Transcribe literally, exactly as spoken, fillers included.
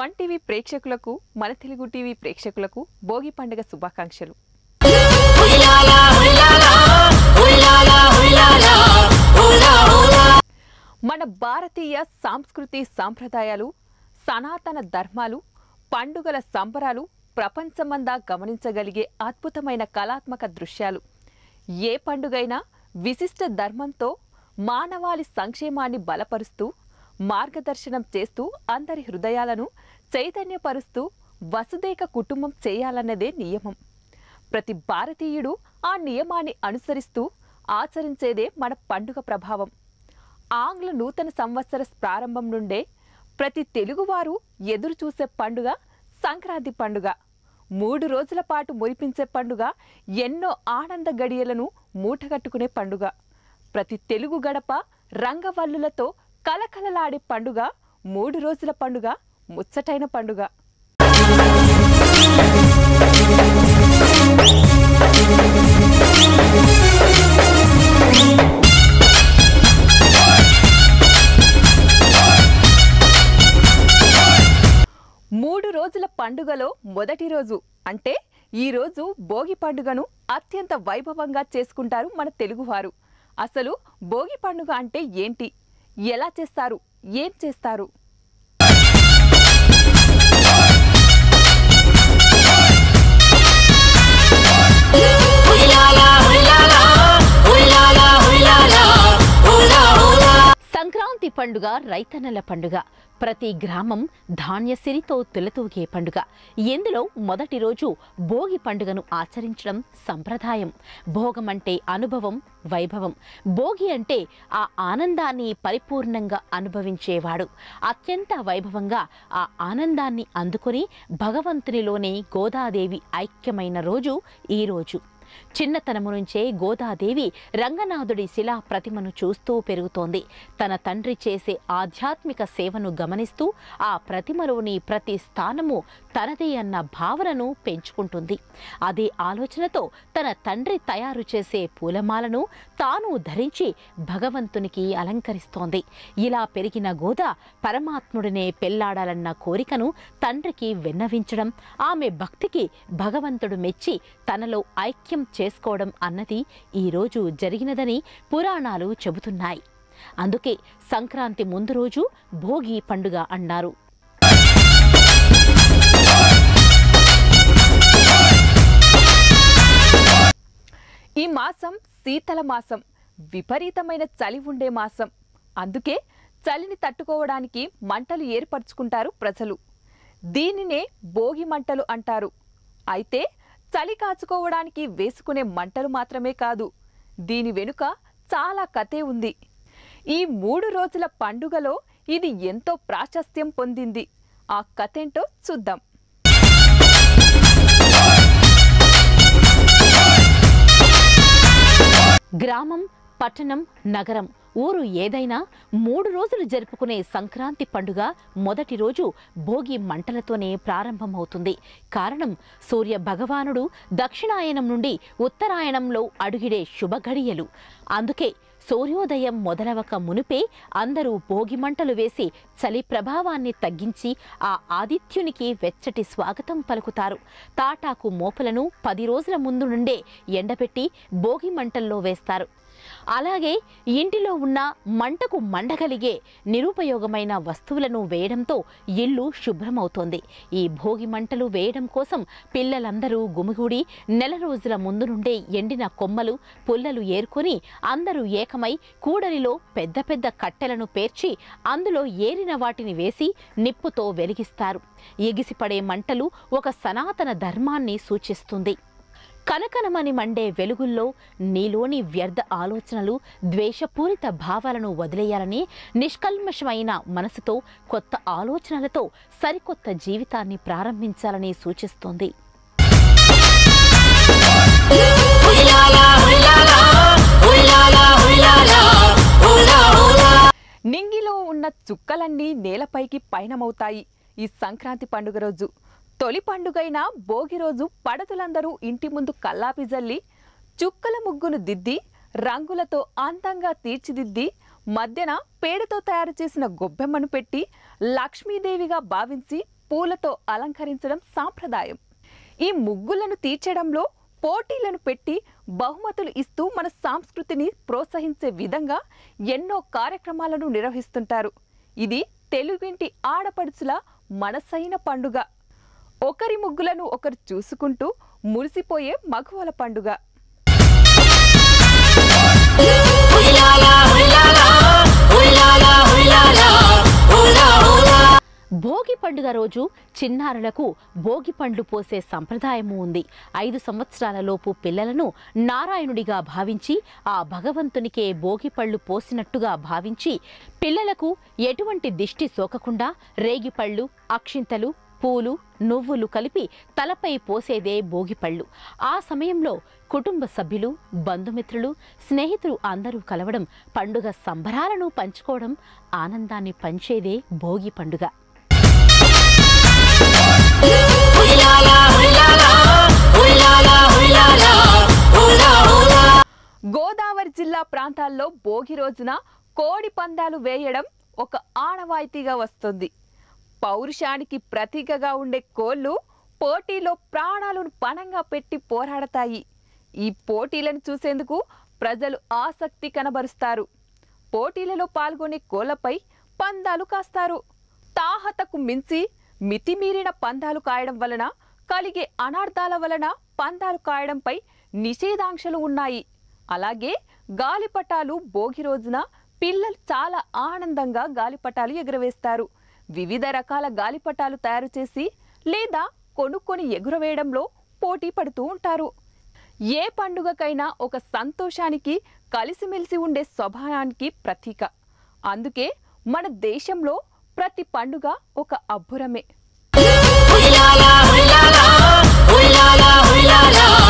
One TV ప్రేక్షకులకు మన Telugu TV ప్రేక్షకులకు భోగి పండుగ శుభాకాంక్షలు. మన భారతీయ సంస్కృతి సంప్రదాయాలు, సనాతన ధర్మాలు, పండుగల సంబరాలు ప్రపంచమంతా గమనించగలిగే అద్భుతమైన కళాత్మక దృశ్యాలు. ఏ పండుగైనా విశిష్ట ధర్మంతో మానవాళి సంక్షేమాన్ని బలపరుస్తూ మార్గదర్శనం చేస్తూ అందరి హృదయాలను చైతన్యపరుస్తూ వసుదైక కుటుంబం చేయాలన్నదే నియమం. ప్రతి భారతీయుడు ఆ నియమాన్ని అనుసరిస్తూ ఆచరించేదే మన పండుగ ప్రభావం. ఆంగ్ల నూతన సంవత్సర ప్రారంభం నుండే ప్రతి తెలుగువారు ఎదురు చూసే పండుగ సంక్రాంతి పండుగ. మూడు రోజుల పాటు మురిపించే పండుగ, ఎన్నో ఆనంద గడియలను మూటగట్టుకునే పండుగ. ప్రతి తెలుగు గడప రంగవల్లులతో కలకలలాడే పండుగ, మూడు రోజుల పండుగ, ముచ్చటైన పండుగ. మూడు రోజుల పండుగలో మొదటి రోజు అంటే ఈ రోజు భోగి పండుగను అత్యంత వైభవంగా చేసుకుంటారు మన తెలుగువారు. అసలు భోగి పండుగ అంటే ఏంటి, ఎలా చేస్తారు, ఏం చేస్తారు? సంక్రాంతి పండుగ రైతన్నల పండుగ. ప్రతి గ్రామం ధాన్యసిరితో తులతూగే పండుగ. ఇందులో మొదటి రోజు భోగి పండుగను ఆచరించడం సంప్రదాయం. భోగం అంటే అనుభవం, వైభవం. భోగి అంటే ఆ ఆనందాన్ని పరిపూర్ణంగా అనుభవించేవాడు. అత్యంత వైభవంగా ఆ ఆనందాన్ని అందుకొని భగవంతునిలోనే గోదాదేవి ఐక్యమైన రోజు ఈ రోజు. చిన్నతనము నుంచే గోదాదేవి రంగనాథుడి శిలా ప్రతిమను చూస్తూ పెరుగుతోంది. తన తండ్రి చేసే ఆధ్యాత్మిక సేవను గమనిస్తూ ఆ ప్రతిమలోని ప్రతి స్థానము తనదే అన్న భావనను పెంచుకుంటుంది. అదే ఆలోచనతో తన తండ్రి తయారు చేసే పూలమాలను తాను ధరించి భగవంతునికి అలంకరిస్తోంది. ఇలా పెరిగిన గోద పరమాత్ముడినే పెళ్లాడాలన్న కోరికను తండ్రికి విన్నవించడం, ఆమె భక్తికి భగవంతుడు మెచ్చి తనలో ఐక్యం చేసుకోవడం అన్నది ఈరోజు జరిగినదని పురాణాలు చెబుతున్నాయి. అందుకే సంక్రాంతి ముందు రోజు భోగి పండుగ అన్నారు. ఈ మాసం శీతల మాసం, విపరీతమైన చలి ఉండే మాసం. అందుకే చలిని తట్టుకోవడానికి మంటలు ఏర్పరచుకుంటారు ప్రజలు. దీనినే భోగి మంటలు అంటారు. అయితే చలి కాచుకోవడానికి వేసుకునే మంటలు మాత్రమే కాదు, దీని వెనుక చాలా కథే ఉంది. ఈ మూడు రోజుల పండుగలో ఇది ఎంతో ప్రాశస్త్యం పొందింది. ఆ కథేంటో చూద్దాం. గ్రామం, పట్టణం, నగరం, ఊరు ఏదైనా మూడు రోజులు జరుపుకునే సంక్రాంతి పండుగ మొదటి రోజు భోగి మంటలతోనే ప్రారంభమవుతుంది. కారణం, సూర్య భగవానుడు దక్షిణాయనం నుండి ఉత్తరాయణంలో అడుగిడే శుభగడియలు. అందుకే సూర్యోదయం మొదలవక మునిపే అందరూ భోగి మంటలు వేసి చలి ప్రభావాన్ని తగ్గించి ఆ ఆదిత్యునికి వెచ్చటి స్వాగతం పలుకుతారు. తాటాకు మోపులను పది రోజుల ముందు నుండే ఎండబెట్టి భోగి మంటల్లో వేస్తారు. అలాగే ఇంటిలో ఉన్న మంటకు మండగలిగే నిరుపయోగమైన వస్తువులను వేయడంతో ఇల్లు శుభ్రమవుతోంది. ఈ భోగి మంటలు వేయడం కోసం పిల్లలందరూ గుమిగూడి నెల రోజుల ముందు నుండే ఎండిన కొమ్మలు, పుల్లలు ఏరుకొని అందరూ ఏకమై కూడలిలో పెద్ద పెద్ద కట్టెలను పేర్చి అందులో ఏరిన వాటిని వేసి నిప్పుతో వెలిగిస్తారు. ఎగిసిపడే మంటలు ఒక సనాతన ధర్మాన్ని సూచిస్తుంది. కనకనమని మండే వెలుగుల్లో నీలోని వ్యర్థ ఆలోచనలు, ద్వేషపూరిత భావాలను వదిలేయాలని, నిష్కల్మషమైన మనసుతో కొత్త ఆలోచనలతో సరికొత్త జీవితాన్ని ప్రారంభించాలని సూచిస్తోంది. నింగిలో ఉన్న చుక్కలన్నీ నేలపైకి పయనమవుతాయి ఈ సంక్రాంతి పండుగ రోజు. తొలి పండుగైన భోగి రోజు పడతులందరూ ఇంటి ముందు కల్లాపి జల్లి చుక్కల ముగ్గును దిద్ది రంగులతో అందంగా తీర్చిదిద్ది మధ్యన పేడతో తయారు చేసిన గొబ్బెమ్మను పెట్టి లక్ష్మీదేవిగా భావించి పూలతో అలంకరించడం సాంప్రదాయం. ఈ ముగ్గులను తీర్చడంలో పోటీలను పెట్టి బహుమతులు ఇస్తూ మన సంస్కృతిని ప్రోత్సహించే విధంగా ఎన్నో కార్యక్రమాలను నిర్వహిస్తుంటారు. ఇది తెలుగింటి ఆడపడుచుల మనసైన పండుగ. ఒకరి ముగ్గులను ఒకరు చూసుకుంటూ మురిసిపోయే మగవాళ్ళ పండుగ. భోగి పండుగ రోజు చిన్నారులకు భోగి పండ్లు పోసే సంప్రదాయము ఉంది. ఐదు సంవత్సరాల లోపు పిల్లలను నారాయణుడిగా భావించి ఆ భగవంతునికే భోగి పళ్ళు పోసినట్టుగా భావించి పిల్లలకు ఎటువంటి దిష్టి సోకకుండా రేగిపళ్ళు, అక్షింతలు, పూలు, నువ్వులు కలిపి తలపై పోసేదే భోగిపళ్ళు. ఆ సమయంలో కుటుంబ సభ్యులు, బంధుమిత్రులు, స్నేహితులు అందరూ కలవడం, పండుగ సంబరాలను పంచుకోవడం, ఆనందాన్ని పంచేదే భోగి పండుగ. గోదావరి జిల్లా ప్రాంతాల్లో భోగి రోజున కోడి పందాలు వేయడం ఒక ఆనవాయితీగా వస్తుంది. పౌరుషానికి ప్రతీకగా ఉండే కోళ్లు పోటీలో ప్రాణాలను పణంగా పెట్టి పోరాడతాయి. ఈ పోటీలను చూసేందుకు ప్రజలు ఆసక్తి కనబరుస్తారు. పోటీలలో పాల్గొనే కోళ్లపై పందాలు కాస్తారు. తాహతకు మించి మితిమీరిన పందాలు కాయడం వలన కలిగే అనార్థాల వలన పందాలు కాయడంపై నిషేధాంక్షలు ఉన్నాయి. అలాగే గాలిపటాలు భోగి రోజున పిల్లలు చాలా ఆనందంగా గాలిపటాలు ఎగురవేస్తారు. వివిధ రకాల గాలిపటాలు తయారు చేసి లేదా కొనుక్కొని ఎగురవేయడంలో పోటీ పడుతూ ఉంటారు. ఏ పండుగకైనా ఒక సంతోషానికి, కలిసిమెలిసి ఉండే స్వభావానికి ప్రతీక. అందుకే మన దేశంలో ప్రతి పండుగ ఒక అబ్బురమే.